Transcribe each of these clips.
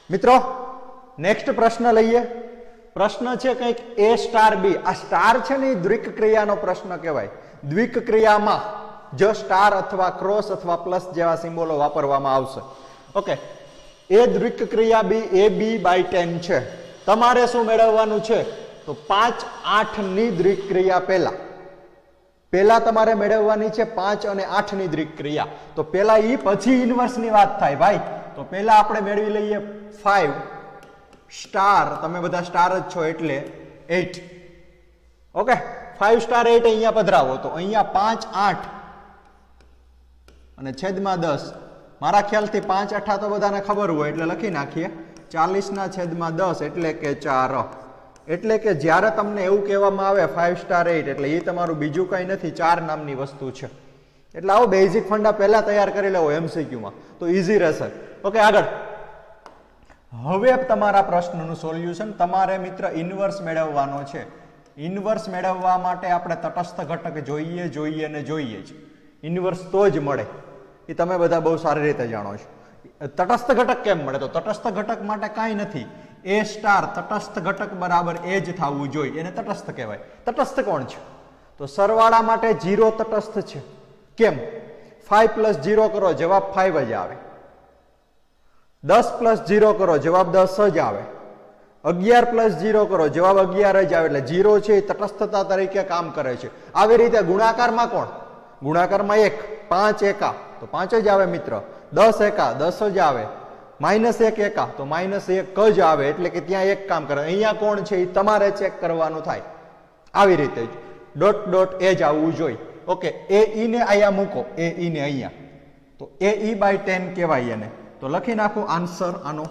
મિત્રો નેક્સ્ટ પ્રશ્ન લઈએ. પ્રશ્ન છે કંઈક A સ્ટાર B. આ સ્ટાર છે ને એ દ્વિક ક્રિયાનો પ્રશ્ન કહેવાય. દ્વિક ક્રિયામાં જો સ્ટાર અથવા ક્રોસ અથવા પ્લસ જેવા સિમ્બોલો વાપરવામાં આવશે. ઓકે, એ દ્વિક ક્રિયા B AB/10 છે. તમારે શું મેળવવાનું છે? તો 5, 8 ની દ્વિક ક્રિયા પહેલા તમારે મેળવવાની છે 5 અને 8 ની દ્વિક ક્રિયા. તો પહેલા ઈ પછી ઇન્વર્સ ની વાત થાય ભાઈ. તો પહેલા આપણે મેળવી લઈએ 5 સ્ટાર, તમે બધા સ્ટાર જ છો એટલે 8. ઓકે, 5 સ્ટાર 8 અહીંયા પધરાવો. તો અહીંયા 5, 8 અને છેદમાં 10. મારા ખ્યાલથી 5 8 તો બધાને ખબર હોય એટલે લખી નાખીએ. 40/10 એટલે કે 4. એટલે કે જ્યારે તમને એવું કહેવામાં આવે 5 સ્ટાર 8 એટલે એ તમારું બીજું કંઈ નથી, 4 નામની વસ્તુ છે. એટલે આવો બેઝિક ફંડા પહેલા તૈયાર કરી લેવો MCQ માં તો ઈઝી રહેશે. ઓકે, આગળ. હવે તમારા પ્રશ્નનું સોલ્યુશન તમારે મિત્ર ઇન્વર્સ મેળવવાનો છે. ઇન્વર્સ મેળવવા માટે આપણે તટસ્થ ઘટક જોઈએ ને જોઈએ જ. ઇન્વર્સ તો જ મળે, એ તમે બધા બહુ સારી રીતે જાણો છો. તટસ્થ ઘટક કેમ મળે? તો તટસ્થ ઘટક માટે કાંઈ નથી. A સ્ટાર તટસ્થ ઘટક બરાબર એ જ થવું જોઈએ, એને તટસ્થ કહેવાય. તટસ્થ કોણ છે? તો સરવાળા માટે 0 તટસ્થ છે. કેમ? 5 + 0 કરો જવાબ 5 જ આવે. 10 + 0 કરો જવાબ 10 જ આવે. 11 + 0 કરો જવાબ 11 જ આવે. એટલે 0 છે એ તટસ્થતા તરીકે કામ કરે છે. આવી રીતે ગુણાકારમાં કોણ? ગુણાકારમાં 1, 5 એકા તો 5 જ આવે મિત્ર. 10 એકા 10 જ આવે. -1 એકા તો -1 જ આવે. એટલે કે ત્યાં એક કામ કરે. અહીંયા કોણ છે એ તમારે ચેક કરવાનું થાય. આવી રીતે જ ડોટ ડોટ એ જ આવવું જોઈએ. ઓકે, AE ને અહીંયા મૂકો, AE ને અહીંયા તો AE/10 કહેવાય એને. તો લખી નાખો આન્સર આનો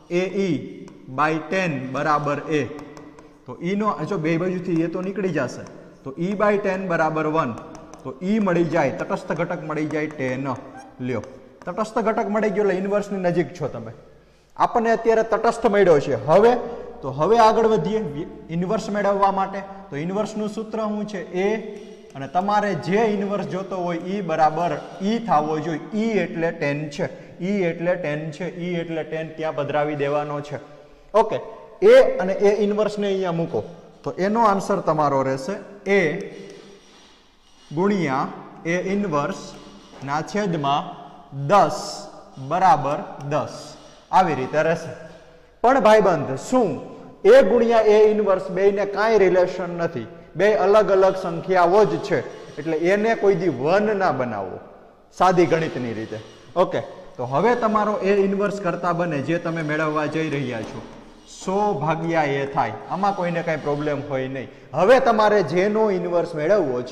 AE/10 બરાબર A. તો E નો જો બે બાજુથી એ તો નીકળી જશે તો E/10 બરાબર 1. તો E મળી જાય, તટસ્થ ઘટક મળી જાય 10. લ્યો, તટસ્થ ઘટક મળી ગયો એટલે ઇન્વર્સની નજીક છો તમે. આપણને અત્યારે તટસ્થ મળ્યો છે. હવે આગળ વધીએ ઇન્વર્સ મેળવવા માટે. તો ઇન્વર્સનું સૂત્ર શું છે? A અને તમારે જે ઇન્વર્સ જોતો હોય E બરાબર E થવો જોઈએ. E એટલે 10 છે. E એટલે 10 છે. E એટલે 10 ત્યાં પધરાવી દેવાનો છે. ઓકે, A અને A ઇન્વર્સને અહીંયા મૂકો તો એનો આન્સર તમારો રહેશે A ગુણ્યા A ઇન્વર્સ ના છેદમાં 10 બરાબર 10. આવી રીતે રહેશે. પણ ભાઈબંધ શું A ગુણ્યા A ઇન્વર્સ બેયને કાંઈ રિલેશન નથી, બે અલગ અલગ સંખ્યાઓ જ છે. એટલે એને કોઈ દી 1 ના બનાવો સાદી ગણિતની રીતે. ઓકે, તો હવે તમારો A ઇન્વર્સ કરતા બને જે તમે મેળવવા જઈ રહ્યા છો 100/A થાય. આમાં કોઈને કાંઈ પ્રોબ્લેમ હોય નહીં. હવે તમારે જેનો ઇન્વર્સ મેળવવો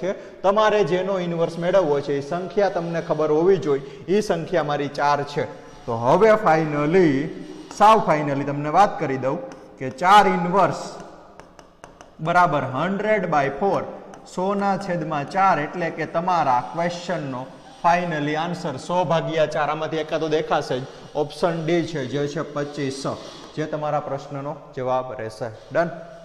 છે એ સંખ્યા તમને ખબર હોવી જોઈએ. એ સંખ્યા મારી 4 છે. તો હવે સાવ ફાઇનલી તમને વાત કરી દઉં કે 4 ઇન્વર્સ બરાબર 100/4 100/4 એટલે કે તમારા ક્વેશ્ચનનો ફાઇનલી આન્સર 100/4. આમાંથી એકાદો દેખાશે જ. ઓપ્શન ડી છે જે છે 25, જે તમારા પ્રશ્નનો જવાબ રહેશે. ડન.